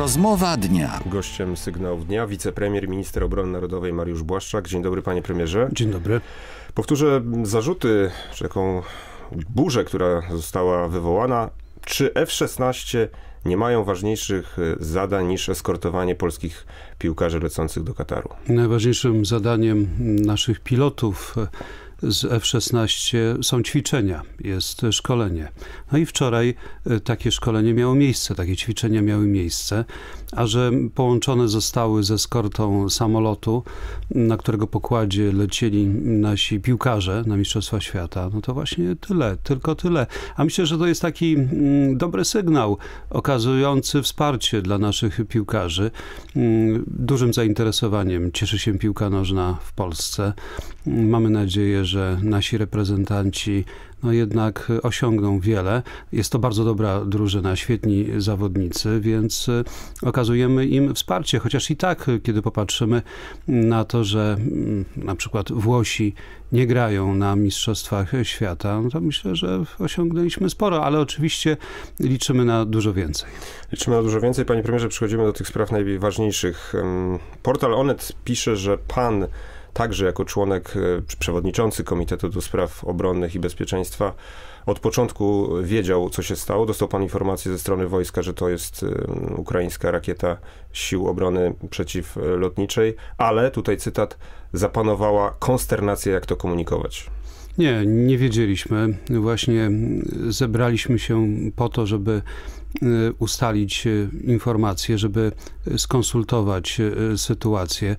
Rozmowa dnia. Gościem Sygnałów Dnia wicepremier, minister obrony narodowej Mariusz Błaszczak. Dzień dobry, panie premierze. Dzień dobry. Powtórzę zarzuty, czy taką burzę, która została wywołana. Czy F-16 nie mają ważniejszych zadań niż eskortowanie polskich piłkarzy lecących do Kataru? Najważniejszym zadaniem naszych pilotów z F-16 są ćwiczenia, jest szkolenie. No i wczoraj takie szkolenie miało miejsce, takie ćwiczenia miały miejsce, a że połączone zostały z eskortą samolotu, na którego pokładzie lecieli nasi piłkarze na Mistrzostwa Świata, no to właśnie tyle, tylko tyle. A myślę, że to jest taki dobry sygnał okazujący wsparcie dla naszych piłkarzy. Dużym zainteresowaniem cieszy się piłka nożna w Polsce. Mamy nadzieję, że nasi reprezentanci jednak osiągną wiele. Jest to bardzo dobra drużyna, świetni zawodnicy, więc okazujemy im wsparcie. Chociaż i tak, kiedy popatrzymy na to, że na przykład Włosi nie grają na Mistrzostwach Świata, no to myślę, że osiągnęliśmy sporo, ale oczywiście liczymy na dużo więcej. Liczymy na dużo więcej. Panie premierze, przechodzimy do tych spraw najważniejszych. Portal Onet pisze, że pan także jako członek, przewodniczący Komitetu do Spraw Obronnych i Bezpieczeństwa od początku wiedział, co się stało. Dostał pan informację ze strony wojska, że to jest ukraińska rakieta Sił Obrony Przeciwlotniczej, ale, tutaj cytat, zapanowała konsternacja, jak to komunikować. Nie wiedzieliśmy. Właśnie zebraliśmy się po to, żeby ustalić informacje, żeby skonsultować sytuację.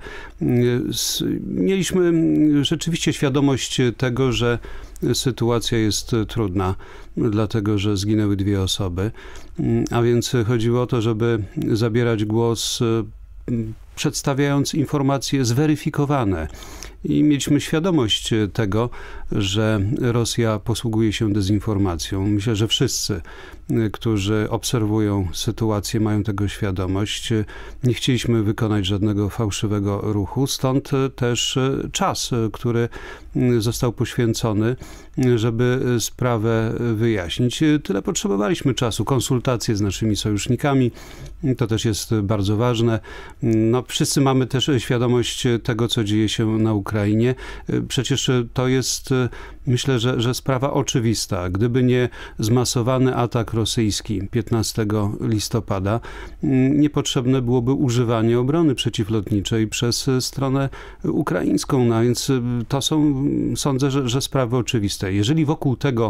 Mieliśmy rzeczywiście świadomość tego, że sytuacja jest trudna, dlatego że zginęły 2 osoby, a więc chodziło o to, żeby zabierać głos, przedstawiając informacje zweryfikowane. I mieliśmy świadomość tego, że Rosja posługuje się dezinformacją. Myślę, że wszyscy, którzy obserwują sytuację, mają tego świadomość. Nie chcieliśmy wykonać żadnego fałszywego ruchu, stąd też czas, który został poświęcony, żeby sprawę wyjaśnić. Tyle potrzebowaliśmy czasu, konsultacje z naszymi sojusznikami, to też jest bardzo ważne. Wszyscy mamy też świadomość tego, co dzieje się na Ukrainie. Przecież to jest, myślę, że sprawa oczywista. Gdyby nie zmasowany atak rosyjski 15 listopada, niepotrzebne byłoby używanie obrony przeciwlotniczej przez stronę ukraińską. No więc to są, sądzę, że sprawy oczywiste. Jeżeli wokół tego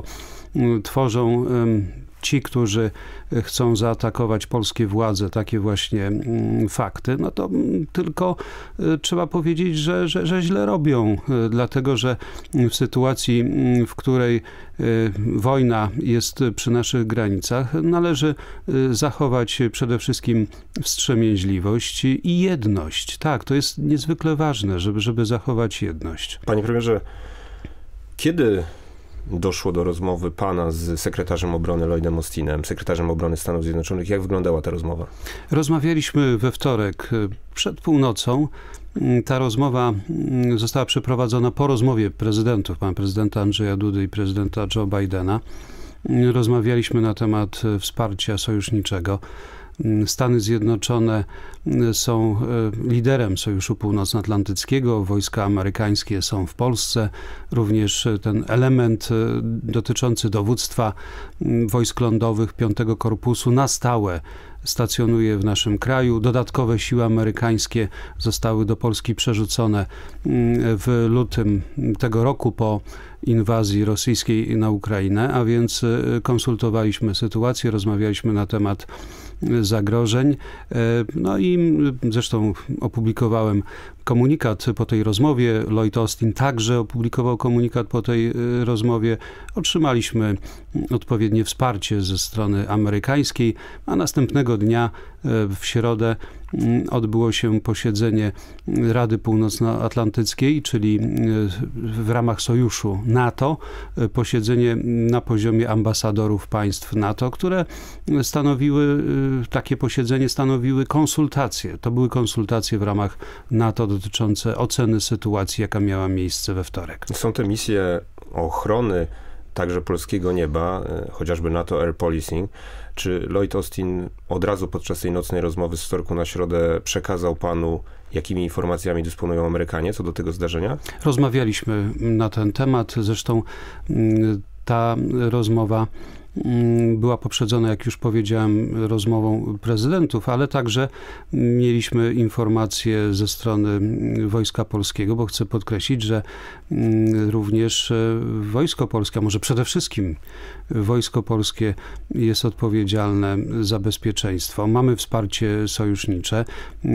tworzą ci, którzy chcą zaatakować polskie władze, takie właśnie fakty, no to tylko trzeba powiedzieć, że źle robią, dlatego że w sytuacji, w której wojna jest przy naszych granicach, należy zachować przede wszystkim wstrzemięźliwość i jedność. Tak, to jest niezwykle ważne, żeby zachować jedność. Panie premierze, kiedy doszło do rozmowy pana z sekretarzem obrony Lloydem Austinem, sekretarzem obrony Stanów Zjednoczonych? Jak wyglądała ta rozmowa? Rozmawialiśmy we wtorek przed północą. Ta rozmowa została przeprowadzona po rozmowie prezydentów, pana prezydenta Andrzeja Dudy i prezydenta Joe Bidena. Rozmawialiśmy na temat wsparcia sojuszniczego. Stany Zjednoczone są liderem Sojuszu Północnoatlantyckiego, wojska amerykańskie są w Polsce. Również ten element dotyczący dowództwa wojsk lądowych 5 Korpusu na stałe stacjonuje w naszym kraju. Dodatkowe siły amerykańskie zostały do Polski przerzucone w lutym tego roku po inwazji rosyjskiej na Ukrainę, a więc konsultowaliśmy sytuację, rozmawialiśmy na temat zagrożeń. No i zresztą opublikowałem komunikat po tej rozmowie. Lloyd Austin także opublikował komunikat po tej rozmowie. Otrzymaliśmy odpowiednie wsparcie ze strony amerykańskiej, a następnego dnia w środę odbyło się posiedzenie Rady Północnoatlantyckiej, czyli w ramach sojuszu NATO, posiedzenie na poziomie ambasadorów państw NATO, które takie posiedzenie stanowiły konsultacje. To były konsultacje w ramach NATO dotyczące oceny sytuacji, jaka miała miejsce we wtorek. Są te misje ochrony także polskiego nieba, chociażby NATO Air Policing. Czy Lloyd Austin od razu podczas tej nocnej rozmowy z wtorku na środę przekazał panu, jakimi informacjami dysponują Amerykanie co do tego zdarzenia? Rozmawialiśmy na ten temat, zresztą ta rozmowa była poprzedzona, jak już powiedziałem, rozmową prezydentów, ale także mieliśmy informacje ze strony Wojska Polskiego, bo chcę podkreślić, że również Wojsko Polskie, a może przede wszystkim Wojsko Polskie jest odpowiedzialne za bezpieczeństwo. Mamy wsparcie sojusznicze.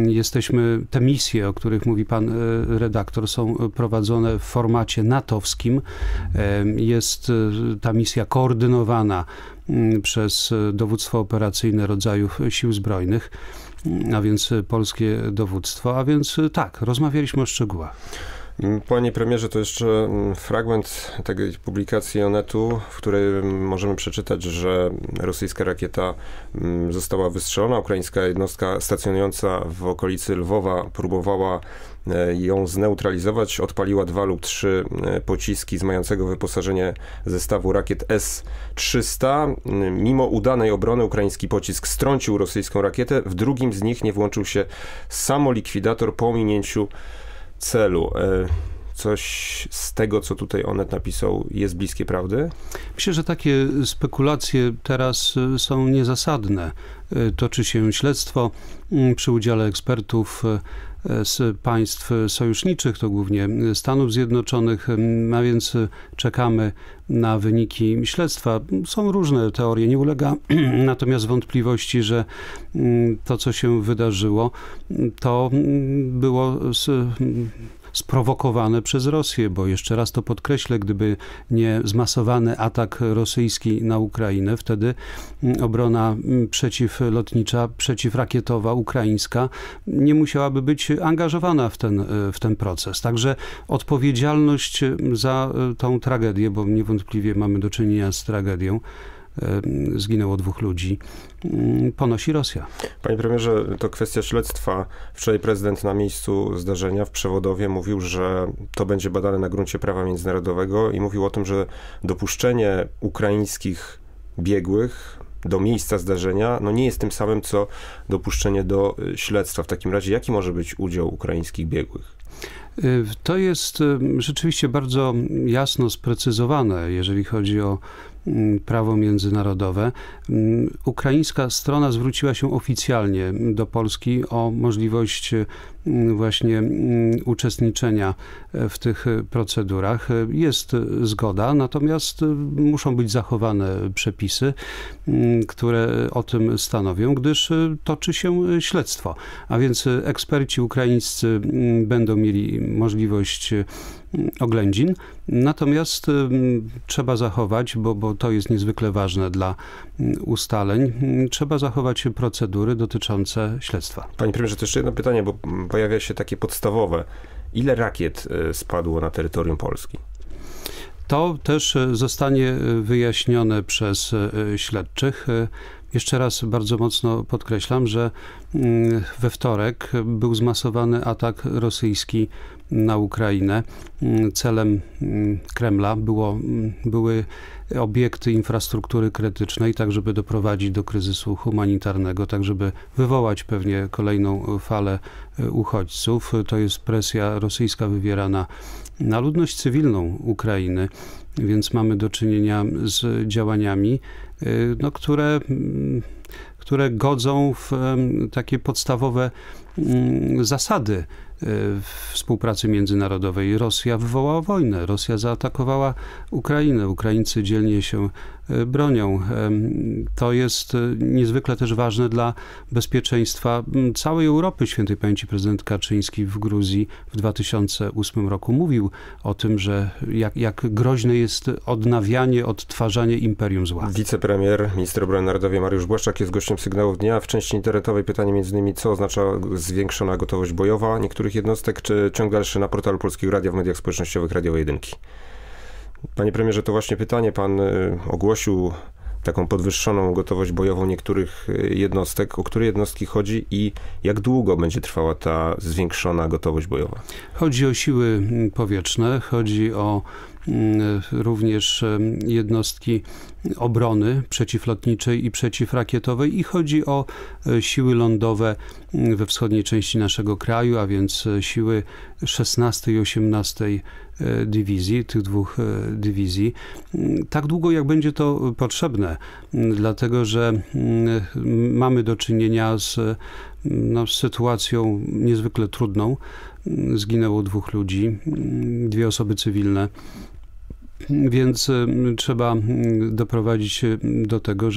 Te misje, o których mówi pan redaktor, są prowadzone w formacie natowskim. Jest ta misja koordynowana przez dowództwo operacyjne rodzajów sił zbrojnych, a więc polskie dowództwo, a więc tak, rozmawialiśmy o szczegółach. Panie premierze, to jeszcze fragment tej publikacji Onetu, w której możemy przeczytać, że rosyjska rakieta została wystrzelona. Ukraińska jednostka stacjonująca w okolicy Lwowa próbowała ją zneutralizować. Odpaliła 2 lub 3 pociski z mającego wyposażenie zestawu rakiet S-300. Mimo udanej obrony ukraiński pocisk strącił rosyjską rakietę. W drugim z nich nie włączył się samolikwidator po ominięciu celu. Coś z tego, co tutaj Onet napisał, jest bliskie prawdy? Myślę, że takie spekulacje teraz są niezasadne. Toczy się śledztwo przy udziale ekspertów z państw sojuszniczych, to głównie Stanów Zjednoczonych, a więc czekamy na wyniki śledztwa. Są różne teorie, nie ulega natomiast wątpliwości, że to, co się wydarzyło, to było sprowokowane przez Rosję, bo jeszcze raz to podkreślę, gdyby nie zmasowany atak rosyjski na Ukrainę, wtedy obrona przeciwlotnicza, przeciwrakietowa ukraińska nie musiałaby być angażowana w ten proces. Także odpowiedzialność za tą tragedię, bo niewątpliwie mamy do czynienia z tragedią, zginęło 2 ludzi, ponosi Rosja. Panie premierze, to kwestia śledztwa. Wczoraj prezydent na miejscu zdarzenia w Przewodowie mówił, że to będzie badane na gruncie prawa międzynarodowego i mówił o tym, że dopuszczenie ukraińskich biegłych do miejsca zdarzenia nie jest tym samym, co dopuszczenie do śledztwa. W takim razie, jaki może być udział ukraińskich biegłych? To jest rzeczywiście bardzo jasno sprecyzowane, jeżeli chodzi o prawo międzynarodowe. Ukraińska strona zwróciła się oficjalnie do Polski o możliwość właśnie uczestniczenia w tych procedurach. Jest zgoda, natomiast muszą być zachowane przepisy, które o tym stanowią, gdyż toczy się śledztwo. A więc eksperci ukraińscy będą mieli możliwość oględzin, natomiast trzeba zachować, bo to jest niezwykle ważne dla ustaleń, trzeba zachować procedury dotyczące śledztwa. Panie premierze, to jeszcze jedno pytanie, bo pojawia się takie podstawowe. Ile rakiet spadło na terytorium Polski? To też zostanie wyjaśnione przez śledczych. Jeszcze raz bardzo mocno podkreślam, że we wtorek był zmasowany atak rosyjski na Ukrainę. Celem Kremla były obiekty infrastruktury krytycznej, tak żeby doprowadzić do kryzysu humanitarnego, tak żeby wywołać pewnie kolejną falę uchodźców. To jest presja rosyjska wywierana na ludność cywilną Ukrainy, więc mamy do czynienia z działaniami, które godzą w takie podstawowe zasady współpracy międzynarodowej. Rosja wywołała wojnę, Rosja zaatakowała Ukrainę, Ukraińcy dzielnie się bronią. To jest niezwykle też ważne dla bezpieczeństwa całej Europy. Świętej pamięci prezydent Kaczyński w Gruzji w 2008 roku mówił o tym, że jak groźne jest odnawianie, odtwarzanie imperium zła. Wicepremier, minister obrony narodowej Mariusz Błaszczak jest gościem Sygnałów Dnia. W części internetowej pytanie m.in. co oznacza zwiększona gotowość bojowa niektórych jednostek, czy ciąg dalszy na portalu Polskiego Radia w mediach społecznościowych Radiowej Jedynki. Panie premierze, to właśnie pytanie. Pan ogłosił taką podwyższoną gotowość bojową niektórych jednostek. O które jednostki chodzi i jak długo będzie trwała ta zwiększona gotowość bojowa? Chodzi o siły powietrzne, chodzi o również jednostki obrony przeciwlotniczej i przeciwrakietowej i chodzi o siły lądowe we wschodniej części naszego kraju, a więc siły 16 i 18 dywizji, tych dwóch dywizji, tak długo jak będzie to potrzebne, dlatego że mamy do czynienia z sytuacją niezwykle trudną. Zginęło 2 ludzi, 2 osoby cywilne. Więc trzeba doprowadzić do tego,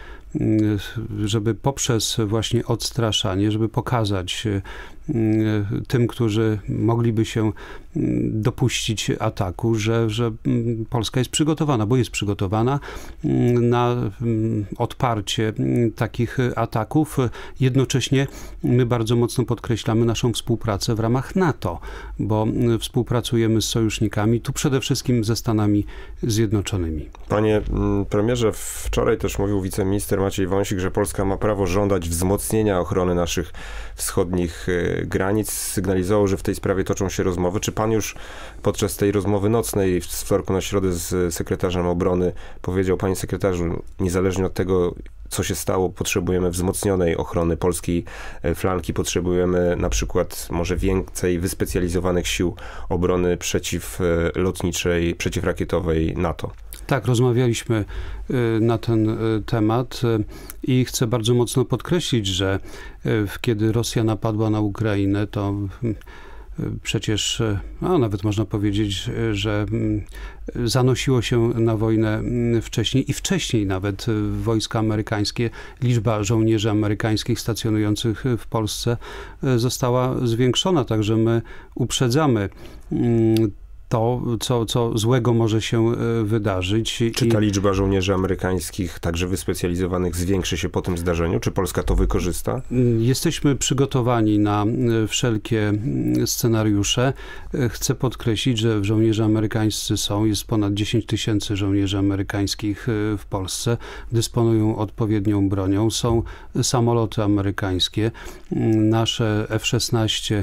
żeby poprzez właśnie odstraszanie, żeby pokazać tym, którzy mogliby się dopuścić ataku, że Polska jest przygotowana, bo jest przygotowana na odparcie takich ataków. Jednocześnie my bardzo mocno podkreślamy naszą współpracę w ramach NATO, bo współpracujemy z sojusznikami, tu przede wszystkim ze Stanami Zjednoczonymi. Panie premierze, wczoraj też mówił wiceminister Maciej Wąsik, że Polska ma prawo żądać wzmocnienia ochrony naszych wschodnich granic. Sygnalizował, że w tej sprawie toczą się rozmowy. Czy pan już podczas tej rozmowy nocnej z wtorku na środę z sekretarzem obrony powiedział: panie sekretarzu, niezależnie od tego, co się stało, potrzebujemy wzmocnionej ochrony polskiej flanki, potrzebujemy na przykład może więcej wyspecjalizowanych sił obrony przeciwlotniczej, przeciwrakietowej NATO? Tak, rozmawialiśmy na ten temat i chcę bardzo mocno podkreślić, że kiedy Rosja napadła na Ukrainę, to przecież, nawet można powiedzieć, że zanosiło się na wojnę wcześniej i wcześniej nawet wojska amerykańskie, liczba żołnierzy amerykańskich stacjonujących w Polsce została zwiększona, także my uprzedzamy to, co złego może się wydarzyć. Czy ta liczba żołnierzy amerykańskich, także wyspecjalizowanych, zwiększy się po tym zdarzeniu? Czy Polska to wykorzysta? Jesteśmy przygotowani na wszelkie scenariusze. Chcę podkreślić, że żołnierze amerykańscy jest ponad 10 000 żołnierzy amerykańskich w Polsce. Dysponują odpowiednią bronią. Są samoloty amerykańskie. Nasze F-16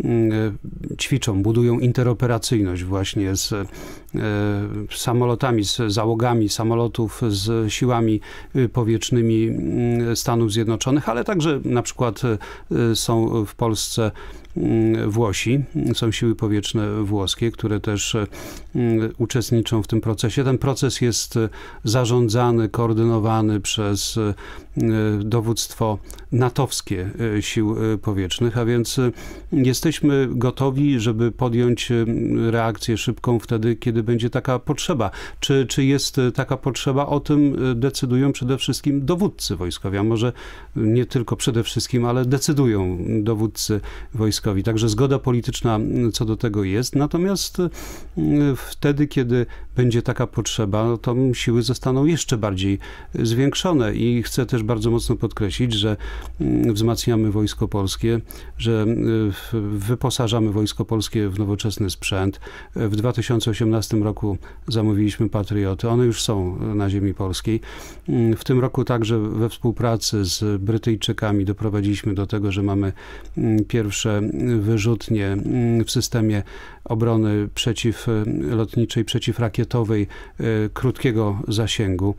ćwiczą, budują interoperacyjność właśnie z samolotami, z załogami samolotów, z siłami powietrznymi Stanów Zjednoczonych, ale także na przykład są w Polsce Włosi, są siły powietrzne włoskie, które też uczestniczą w tym procesie. Ten proces jest zarządzany, koordynowany przez dowództwo natowskie sił powietrznych, a więc jesteśmy gotowi, żeby podjąć reakcję szybką wtedy, kiedy będzie taka potrzeba. Czy jest taka potrzeba? O tym decydują przede wszystkim dowódcy wojskowi, a może nie tylko przede wszystkim, ale decydują dowódcy wojskowi. Także zgoda polityczna co do tego jest, natomiast wtedy, kiedy będzie taka potrzeba, to siły zostaną jeszcze bardziej zwiększone i chcę też bardzo mocno podkreślić, że wzmacniamy Wojsko Polskie, że wyposażamy Wojsko Polskie w nowoczesny sprzęt. W 2018 roku zamówiliśmy Patrioty, one już są na ziemi polskiej. W tym roku także we współpracy z Brytyjczykami doprowadziliśmy do tego, że mamy pierwsze wyrzutnie w systemie obrony przeciwlotniczej, przeciwrakietowej krótkiego zasięgu.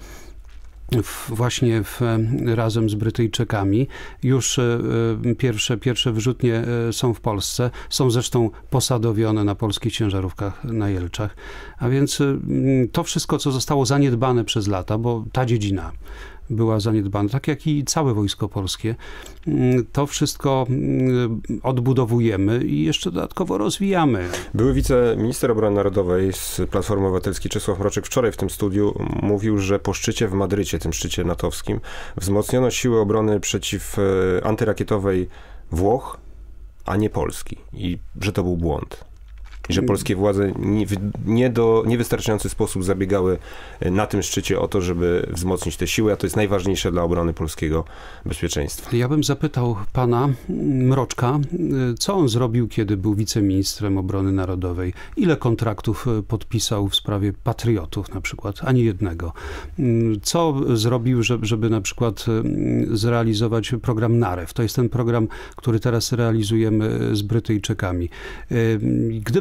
Właśnie razem z Brytyjczykami. Już pierwsze wyrzutnie są w Polsce. Są zresztą posadowione na polskich ciężarówkach na Jelczach. A więc to wszystko, co zostało zaniedbane przez lata, bo ta dziedzina była zaniedbana, tak jak i całe Wojsko Polskie. To wszystko odbudowujemy i jeszcze dodatkowo rozwijamy. Były wiceminister obrony narodowej z Platformy Obywatelskiej Czesław Mroczek wczoraj w tym studiu mówił, że po szczycie w Madrycie, tym szczycie natowskim, wzmocniono siły obrony antyrakietowej Włoch, a nie Polski. I że to był błąd. I że polskie władze w niewystarczający sposób zabiegały na tym szczycie o to, żeby wzmocnić te siły, a to jest najważniejsze dla obrony polskiego bezpieczeństwa. Ja bym zapytał pana Mroczka, co on zrobił, kiedy był wiceministrem obrony narodowej? Ile kontraktów podpisał w sprawie patriotów na przykład? Ani jednego. Co zrobił, żeby na przykład zrealizować program NAREW? To jest ten program, który teraz realizujemy z Brytyjczykami. Gdyby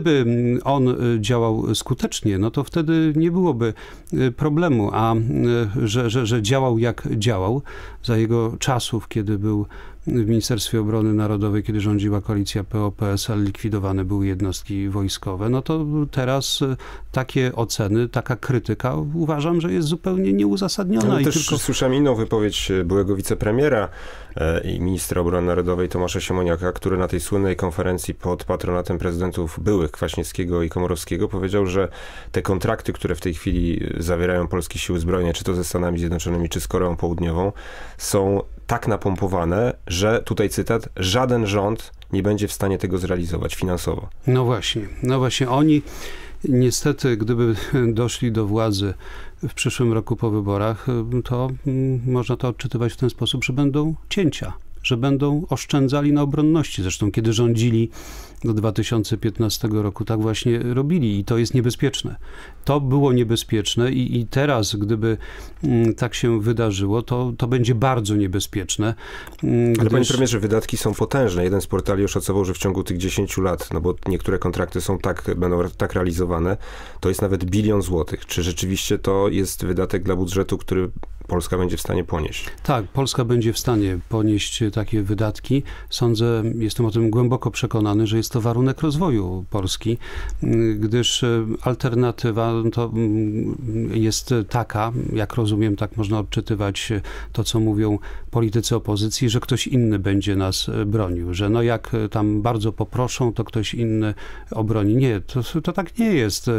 gdyby on działał skutecznie, no to wtedy nie byłoby problemu, a że działał jak działał za jego czasów, kiedy był w Ministerstwie Obrony Narodowej, kiedy rządziła koalicja PO-PSL, likwidowane były jednostki wojskowe, no to teraz takie oceny, taka krytyka uważam, że jest zupełnie nieuzasadniona. Ale też słyszałem inną wypowiedź byłego wicepremiera i ministra obrony narodowej Tomasza Siemoniaka, który na tej słynnej konferencji pod patronatem prezydentów byłych Kwaśniewskiego i Komorowskiego powiedział, że te kontrakty, które w tej chwili zawierają polskie siły zbrojne, czy to ze Stanami Zjednoczonymi, czy z Koreą Południową, są tak napompowane, że, tutaj cytat, żaden rząd nie będzie w stanie tego zrealizować finansowo. No właśnie, oni niestety, gdyby doszli do władzy w przyszłym roku po wyborach, to można to odczytywać w ten sposób, że będą cięcia, że będą oszczędzali na obronności. Zresztą kiedy rządzili do 2015 roku, tak właśnie robili i to jest niebezpieczne. To było niebezpieczne i teraz, gdyby tak się wydarzyło, to będzie bardzo niebezpieczne. Ale panie premierze, wydatki są potężne. Jeden z portali oszacował, że w ciągu tych 10 lat, no bo niektóre kontrakty będą tak realizowane, to jest nawet 1 bilion złotych. Czy rzeczywiście to jest wydatek dla budżetu, który Polska będzie w stanie ponieść? Tak, Polska będzie w stanie ponieść takie wydatki. Sądzę, jestem o tym głęboko przekonany, że jest to warunek rozwoju Polski, gdyż alternatywa to jest taka, jak rozumiem, tak można odczytywać to, co mówią politycy opozycji, że ktoś inny będzie nas bronił, że no jak tam bardzo poproszą, to ktoś inny obroni. Nie, to tak nie jest.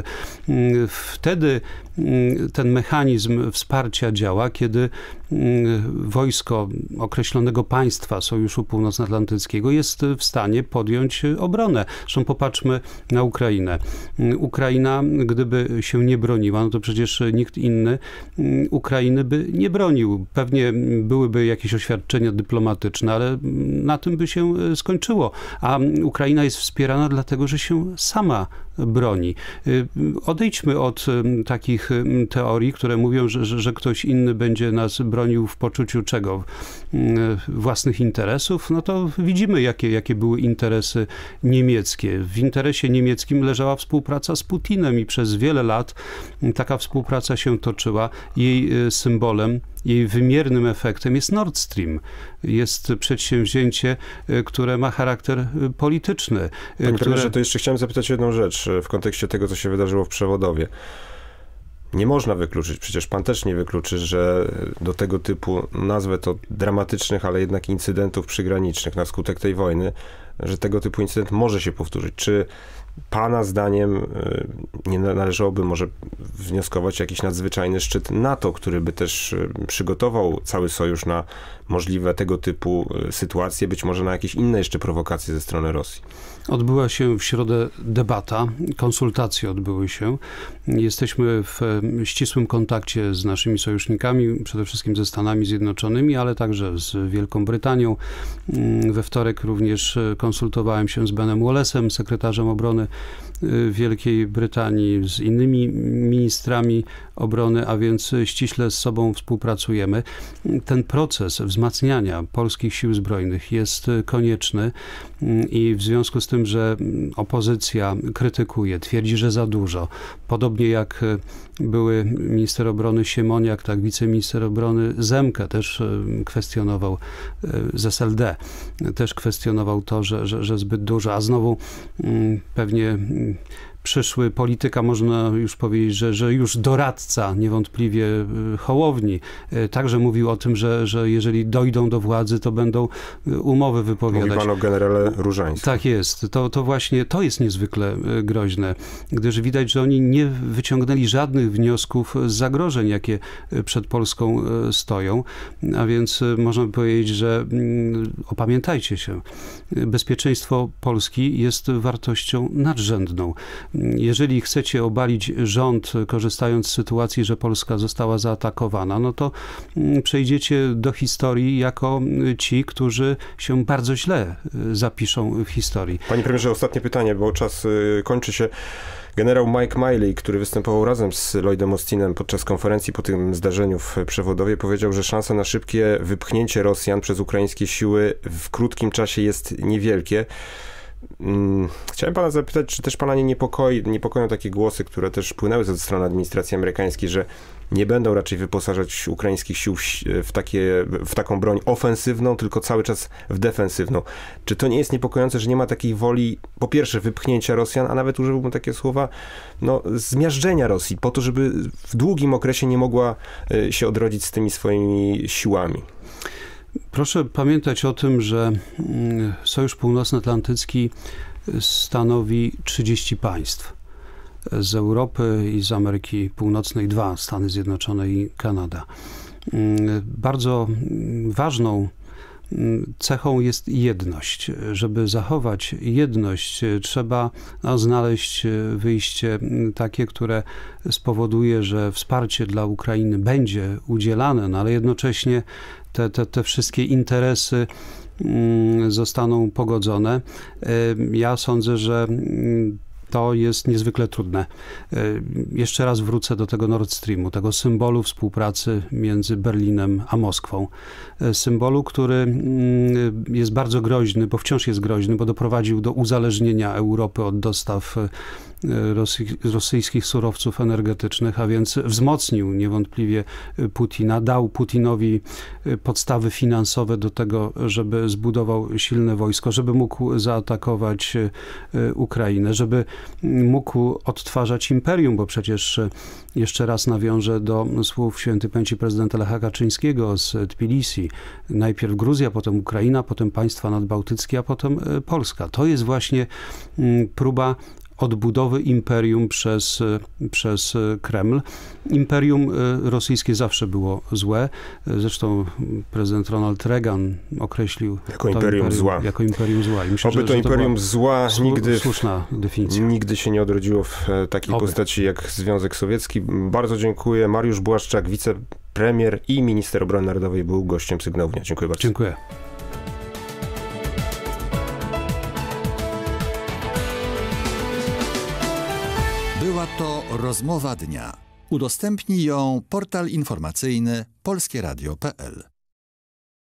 Wtedy ten mechanizm wsparcia działa, kiedy wojsko określonego państwa Sojuszu Północnoatlantyckiego jest w stanie podjąć obronę. Zresztą popatrzmy na Ukrainę. Ukraina, gdyby się nie broniła, no to przecież nikt inny Ukrainy by nie bronił. Pewnie byłyby jakieś oświadczenia dyplomatyczne, ale na tym by się skończyło. A Ukraina jest wspierana dlatego, że się sama broni. Odejdźmy od takich teorii, które mówią, że ktoś inny będzie nas bronił w poczuciu czego? Własnych interesów? No to widzimy, jakie były interesy niemieckie. W interesie niemieckim leżała współpraca z Putinem i przez wiele lat taka współpraca się toczyła. Jej symbolem, jej wymiernym efektem jest Nord Stream. Jest przedsięwzięcie, które ma charakter polityczny. Panie premierze, to jeszcze chciałem zapytać o jedną rzecz w kontekście tego, co się wydarzyło w Przewodowie. Nie można wykluczyć, przecież pan też nie wykluczy, że do tego typu, nazwę to dramatycznych, ale jednak incydentów przygranicznych na skutek tej wojny, że tego typu incydent może się powtórzyć. Czy pana zdaniem nie należałoby może wnioskować jakiś nadzwyczajny szczyt NATO, który by też przygotował cały sojusz na możliwe tego typu sytuacje, być może na jakieś inne jeszcze prowokacje ze strony Rosji? Odbyła się w środę debata, konsultacje odbyły się. Jesteśmy w ścisłym kontakcie z naszymi sojusznikami, przede wszystkim ze Stanami Zjednoczonymi, ale także z Wielką Brytanią. We wtorek również konsultowałem się z Benem Wallace'em, sekretarzem obrony Wielkiej Brytanii, z innymi ministrami obrony, a więc ściśle z sobą współpracujemy. Ten proces wzmacniania polskich sił zbrojnych jest konieczny i w związku z tym, że opozycja krytykuje, twierdzi, że za dużo, podobnie jak były minister obrony Siemoniak, tak wiceminister obrony Zemke też kwestionował, z SLD też kwestionował to, że zbyt dużo, a znowu pewnie przyszły polityka, można już powiedzieć, że już doradca niewątpliwie Hołowni, także mówił o tym, że jeżeli dojdą do władzy, to będą umowy wypowiadać. Mówi pan o generale Różańskim. Tak jest. To właśnie, to jest niezwykle groźne, gdyż widać, że oni nie wyciągnęli żadnych wniosków z zagrożeń, jakie przed Polską stoją, a więc można by powiedzieć, że opamiętajcie się. Bezpieczeństwo Polski jest wartością nadrzędną. Jeżeli chcecie obalić rząd, korzystając z sytuacji, że Polska została zaatakowana, no to przejdziecie do historii jako ci, którzy się bardzo źle zapiszą w historii. Panie premierze, ostatnie pytanie, bo czas kończy się. Generał Mike Miley, który występował razem z Lloydem Austinem podczas konferencji po tym zdarzeniu w Przewodowie, powiedział, że szansa na szybkie wypchnięcie Rosjan przez ukraińskie siły w krótkim czasie jest niewielkie. Chciałem pana zapytać, czy też pana niepokoją takie głosy, które też płynęły ze strony administracji amerykańskiej, że nie będą raczej wyposażać ukraińskich sił w taką broń ofensywną, tylko cały czas w defensywną. Czy to nie jest niepokojące, że nie ma takiej woli, po pierwsze, wypchnięcia Rosjan, a nawet użyłbym takie słowa, zmiażdżenia Rosji, po to, żeby w długim okresie nie mogła się odrodzić z tymi swoimi siłami? Proszę pamiętać o tym, że Sojusz Północnoatlantycki stanowi 30 państw. Z Europy i z Ameryki Północnej 2, Stany Zjednoczone i Kanada. Bardzo ważną cechą jest jedność. Żeby zachować jedność, trzeba znaleźć wyjście takie, które spowoduje, że wsparcie dla Ukrainy będzie udzielane, ale jednocześnie te wszystkie interesy zostaną pogodzone. Ja sądzę, że to jest niezwykle trudne. Jeszcze raz wrócę do tego Nord Streamu, tego symbolu współpracy między Berlinem a Moskwą. Symbolu, który jest bardzo groźny, bo wciąż jest groźny, bo doprowadził do uzależnienia Europy od dostaw rosyjskich surowców energetycznych, a więc wzmocnił niewątpliwie Putina, dał Putinowi podstawy finansowe do tego, żeby zbudował silne wojsko, żeby mógł zaatakować Ukrainę, żeby mógł odtwarzać imperium, bo przecież jeszcze raz nawiążę do słów świętej pamięci prezydenta Lecha Kaczyńskiego z Tbilisi. Najpierw Gruzja, potem Ukraina, potem państwa nadbałtyckie, a potem Polska. To jest właśnie próba odbudowy imperium przez Kreml. Imperium rosyjskie zawsze było złe. Zresztą prezydent Ronald Reagan określił jako imperium zła. Jako imperium zła. I myślę, Oby to imperium zła słuszna definicja. Nigdy się nie odrodziło w takiej postaci jak Związek Sowiecki. Bardzo dziękuję. Mariusz Błaszczak, wicepremier i minister obrony narodowej, był gościem Sygnału Dnia. Dziękuję bardzo. Dziękuję. Była to rozmowa dnia. Udostępnij ją portal informacyjny polskieradio.pl.